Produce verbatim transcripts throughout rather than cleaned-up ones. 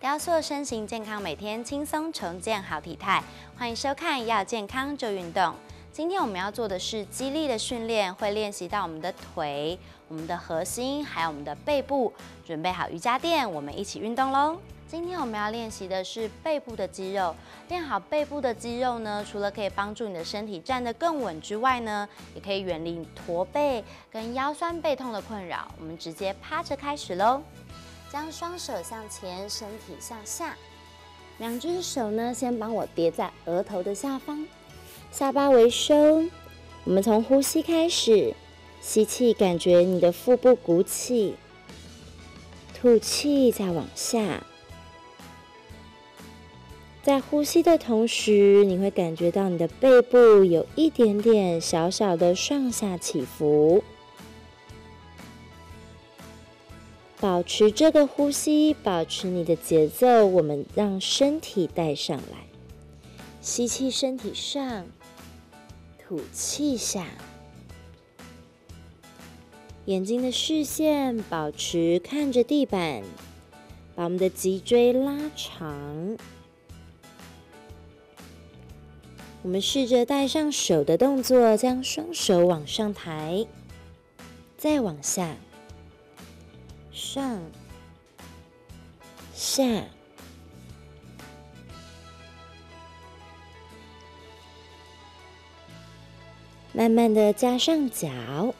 雕塑身形健康，每天轻松重建好体态。欢迎收看《要健康就运动》。今天我们要做的是肌力的训练，会练习到我们的腿、我们的核心，还有我们的背部。准备好瑜伽垫，我们一起运动喽！今天我们要练习的是背部的肌肉。练好背部的肌肉呢，除了可以帮助你的身体站得更稳之外呢，也可以远离你驼背跟腰酸背痛的困扰。我们直接趴着开始喽。将双手向前，身体向下，两只手呢，先帮我叠在额头的下方，下巴微收。我们从呼吸开始，吸气，感觉你的腹部鼓起，吐气，再往下。在呼吸的同时，你会感觉到你的背部有一点点小小的上下起伏。保持这个呼吸，保持你的节奏，我们让身体带上来。吸气，身体上，吐气下。眼睛的视线保持看着地板，把我们的脊椎拉长。我们试着带上手的动作，将双手往上抬，再往下，上、下。慢慢的加上脚，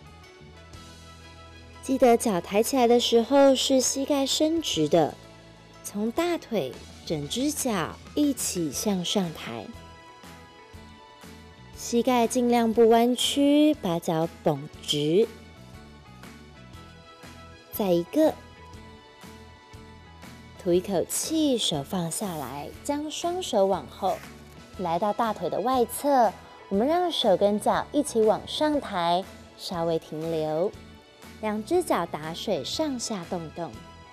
记得脚抬起来的时候是膝盖伸直的，从大腿整只脚一起向上抬。膝盖尽量不弯曲，把脚绷直。再一个，吐一口气，手放下来，将双手往后，来到大腿的外侧。我们让手跟脚一起往上抬，稍微停留，两只脚打水，上下动动。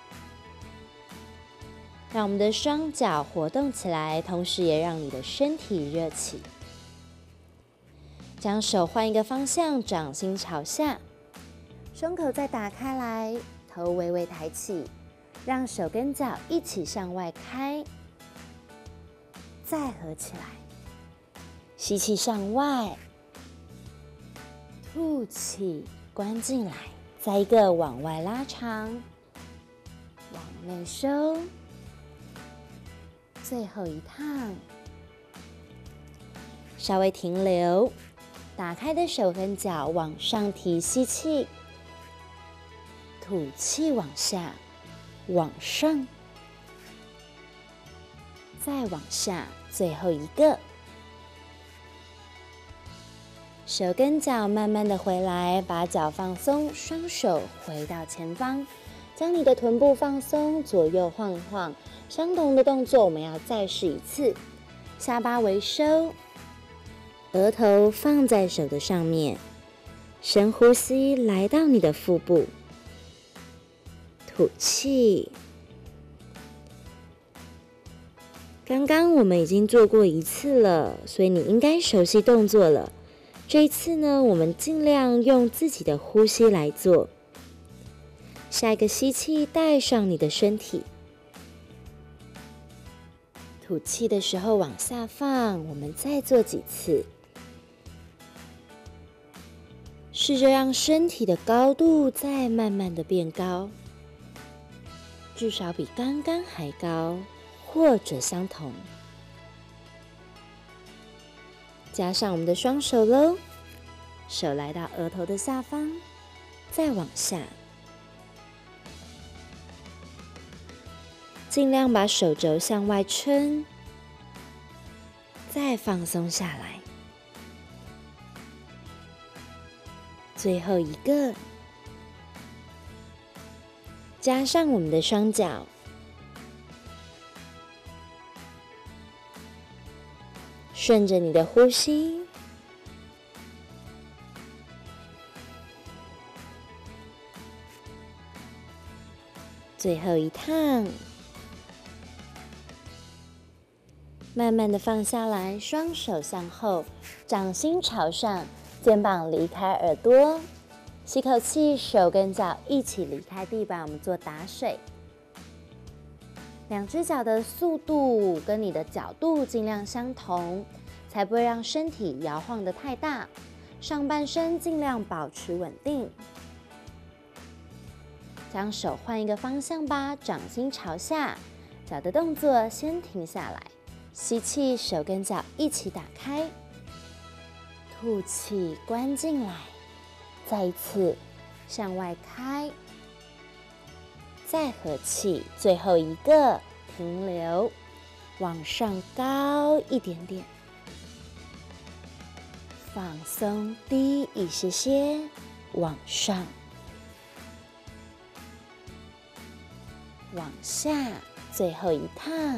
让我们的双脚活动起来，同时也让你的身体热起。将手换一个方向，掌心朝下，胸口再打开来，头微微抬起，让手跟脚一起向外开，再合起来。吸气向外，吐气关进来，再一个往外拉长，往内收，最后一趟，稍微停留。打开的手跟脚往上提，吸气，吐气往下，往上，再往下，最后一个。手跟脚慢慢的回来，把脚放松，双手回到前方，将你的臀部放松，左右晃一晃。相同的动作我们要再试一次，下巴微收。额头放在手的上面，深呼吸，来到你的腹部，吐气。刚刚我们已经做过一次了，所以你应该熟悉动作了。这一次呢，我们尽量用自己的呼吸来做。下一个吸气，带上你的身体，吐气的时候往下放，我们再做几次。试着让身体的高度再慢慢的变高，至少比刚刚还高，或者相同。加上我们的双手喽，手来到额头的下方，再往下，尽量把手肘向外撑，再放松下来。最后一个，加上我们的双脚，顺着你的呼吸，最后一趟，慢慢的放下来，双手向后，掌心朝上，肩膀离开耳朵，吸口气，手跟脚一起离开地板，我们做打水。 两只脚的速度跟你的角度尽量相同，才不会让身体摇晃得太大。上半身尽量保持稳定。将手换一个方向吧，掌心朝下，脚的动作先停下来。吸气，手跟脚一起打开，吐气，关进来，再一次向外开，再合气，最后一个停留，往上高一点点，放松，低一些些，往上，往下，最后一趟。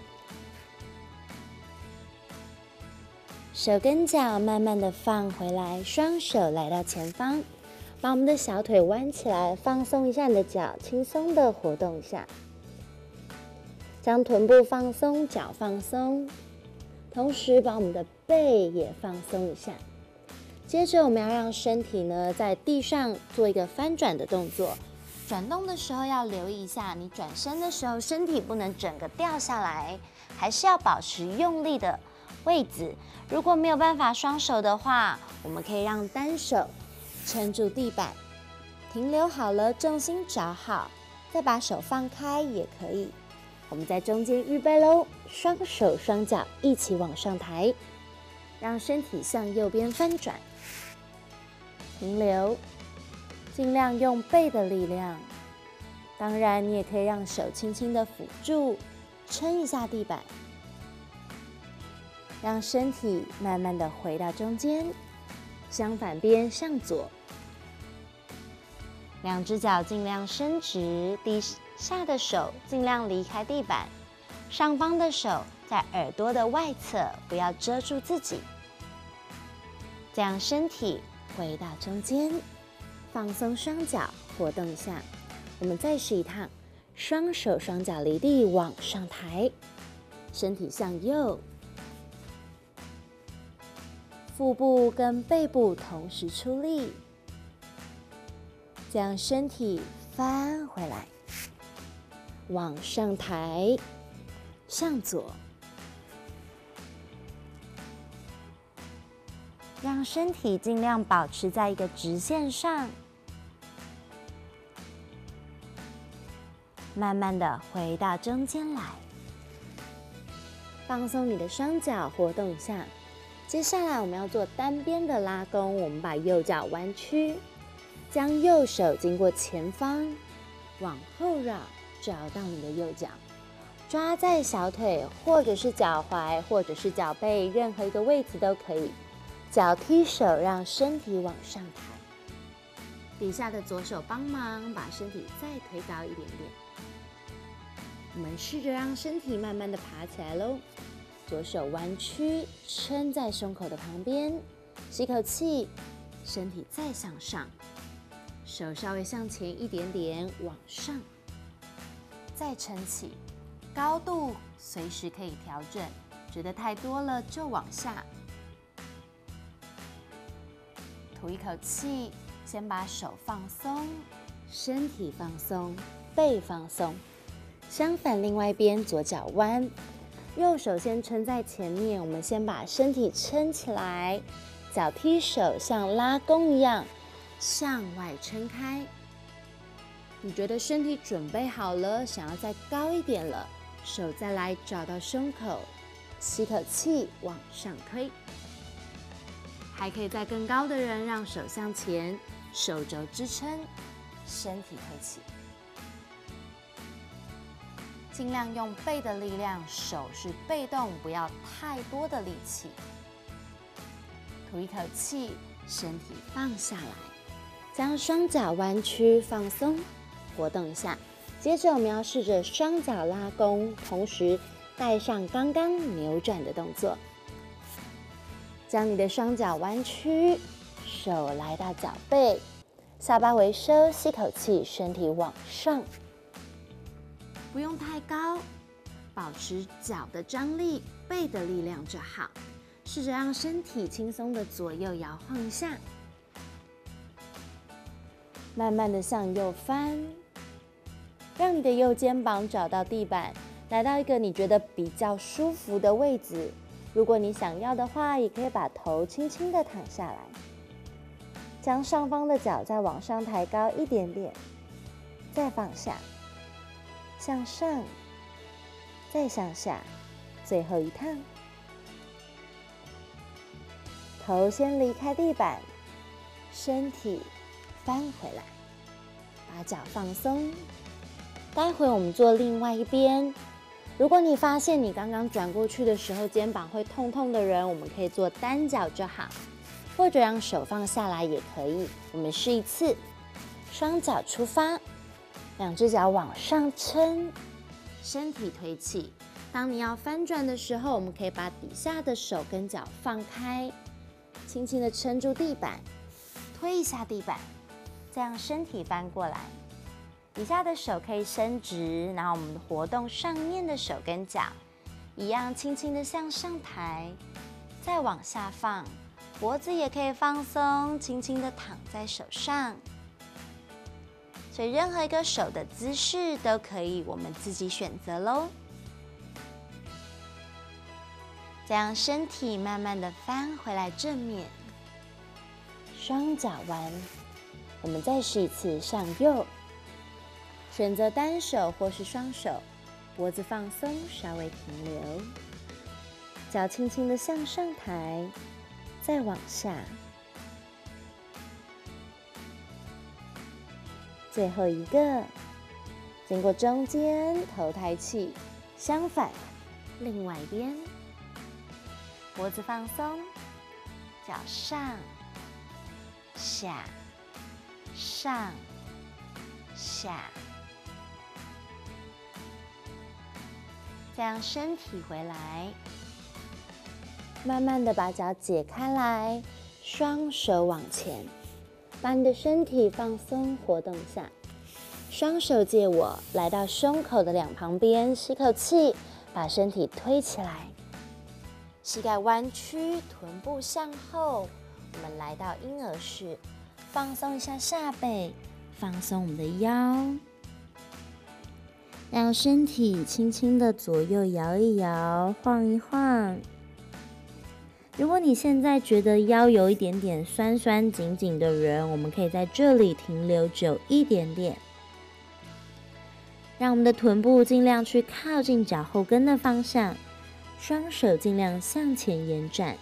手跟脚慢慢的放回来，双手来到前方，把我们的小腿弯起来，放松一下你的脚，轻松的活动一下，将臀部放松，脚放松，同时把我们的背也放松一下。接着我们要让身体呢在地上做一个翻转的动作，转动的时候要留意一下，你转身的时候身体不能整个掉下来，还是要保持用力的位置。如果没有办法双手的话，我们可以让单手撑住地板，停留好了，重心找好，再把手放开也可以。我们在中间预备咯，双手双脚一起往上抬，让身体向右边翻转，停留，尽量用背的力量。当然你也可以让手轻轻的辅助，撑一下地板，让身体慢慢的回到中间，相反边向左，两只脚尽量伸直，低下的手尽量离开地板，上方的手在耳朵的外侧，不要遮住自己，这样身体回到中间，放松双脚，活动一下。我们再试一趟，双手双脚离地往上抬，身体向右，腹部跟背部同时出力，将身体翻回来，往上抬，向左，让身体尽量保持在一个直线上，慢慢的回到中间来，放松你的双脚，活动一下。接下来我们要做单边的拉弓，我们把右脚弯曲，将右手经过前方往后绕，找到你的右脚，抓在小腿或者是脚踝或者是脚背，任何一个位置都可以。脚踢手，让身体往上抬，底下的左手帮忙把身体再推高一点点。我们试着让身体慢慢的爬起来咯。左手弯曲，撑在胸口的旁边，吸口气，身体再向上，手稍微向前一点点，往上，再撑起，高度随时可以调整，觉得太多了就往下。吐一口气，先把手放松，身体放松，背放松。相反，另外一边左脚弯，右手先撑在前面，我们先把身体撑起来，脚踢手像拉弓一样向外撑开。你觉得身体准备好了，想要再高一点了，手再来找到胸口，吸口气往上推。还可以再更高的人，让手向前，手肘支撑，身体推起。尽量用背的力量，手是被动，不要太多的力气。吐一口气，身体放下来，将双脚弯曲放松，活动一下。接着我们要试着双脚拉弓，同时带上刚刚扭转的动作。将你的双脚弯曲，手来到脚背，下巴微收，吸口气，身体往上。不用太高，保持脚的张力，背的力量就好。试着让身体轻松的左右摇晃一下，慢慢的向右翻，让你的右肩膀找到地板， 来到一个你觉得比较舒服的位置。如果你想要的话，也可以把头轻轻的躺下来，将上方的脚再往上抬高一点点，再放下，向上，再向下，最后一趟。头先离开地板，身体翻回来，把脚放松。待会我们做另外一边。如果你发现你刚刚转过去的时候肩膀会痛痛的人，我们可以做单脚就好，或者让手放下来也可以。我们试一次，双脚出发，两只脚往上撑，身体推起。当你要翻转的时候，我们可以把底下的手跟脚放开，轻轻的撑住地板，推一下地板，这样身体翻过来。底下的手可以伸直，然后我们活动上面的手跟脚，一样轻轻的向上抬，再往下放，脖子也可以放松，轻轻的躺在手上。所以任何一个手的姿势都可以，我们自己选择咯。这样身体慢慢的翻回来正面，双脚弯，我们再试一次向右。选择单手或是双手，脖子放松，稍微停留，脚轻轻的向上抬，再往下，最后一个，经过中间，头抬起，相反，另外一边，脖子放松，脚上、下、上、下。这样身体回来，慢慢的把脚解开来，双手往前，把你的身体放松活动下，双手借我，来到胸口的两旁边，吸口气，把身体推起来，膝盖弯曲，臀部向后，我们来到婴儿式，放松一下下背，放松我们的腰。让身体轻轻的左右摇一摇，晃一晃。如果你现在觉得腰有一点点酸酸紧紧的人，我们可以在这里停留久一点点。让我们的臀部尽量去靠近脚后跟的方向，双手尽量向前延展。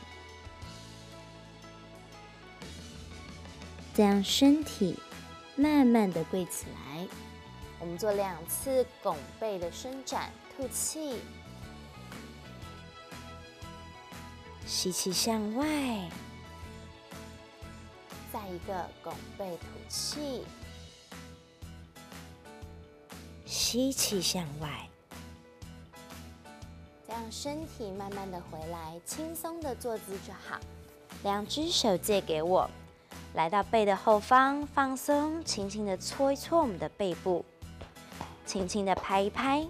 这样身体慢慢的跪起来。我们做两次拱背的伸展，吐气，吸气向外，再一个拱背吐气，吸气向外，这样身体慢慢的回来，轻松的坐姿就好。两只手借给我，来到背的后方，放松，轻轻的搓一搓我们的背部。轻轻的拍一拍，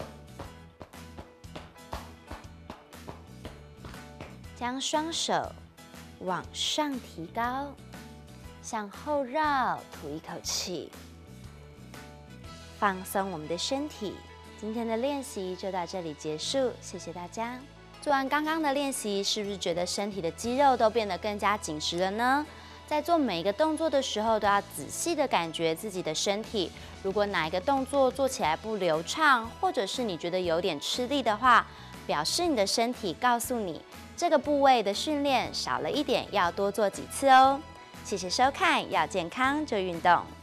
将双手往上提高，向后绕，吐一口气，放松我们的身体。今天的练习就到这里结束，谢谢大家。做完刚刚的练习，是不是觉得身体的肌肉都变得更加紧实了呢？在做每一个动作的时候，都要仔细的感觉自己的身体。如果哪一个动作做起来不流畅，或者是你觉得有点吃力的话，表示你的身体告诉你，这个部位的训练少了一点，要多做几次哦。谢谢收看，要健康就运动。